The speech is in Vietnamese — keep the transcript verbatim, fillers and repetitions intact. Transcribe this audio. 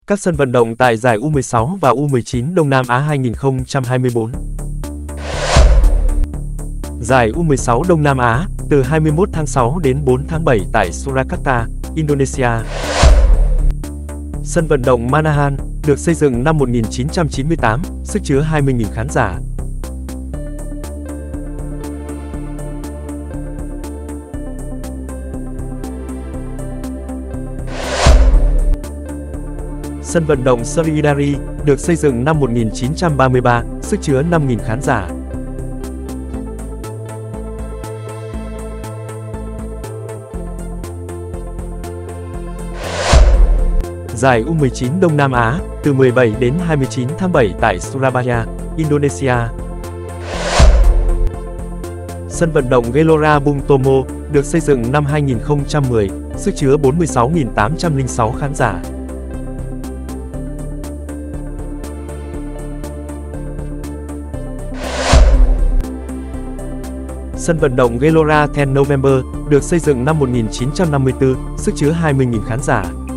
Các sân vận động tại giải U mười sáu và U mười chín Đông Nam Á hai nghìn không trăm hai mươi tư. Giải U mười sáu Đông Nam Á, từ hai mươi mốt tháng sáu đến bốn tháng bảy tại Surakarta, Indonesia. Sân vận động Manahan, được xây dựng năm một nghìn chín trăm chín mươi tám, sức chứa hai mươi nghìn khán giả. Sân vận động Sriwidari, được xây dựng năm một nghìn chín trăm ba mươi ba, sức chứa năm nghìn khán giả. Giải U mười chín Đông Nam Á, từ mười bảy đến hai mươi chín tháng bảy tại Surabaya, Indonesia. Sân vận động Gelora Bung Tomo, được xây dựng năm hai nghìn không trăm mười, sức chứa bốn mươi sáu nghìn tám trăm lẻ sáu khán giả. Sân vận động Gelora mười November, được xây dựng năm một nghìn chín trăm năm mươi tư, sức chứa hai mươi nghìn khán giả.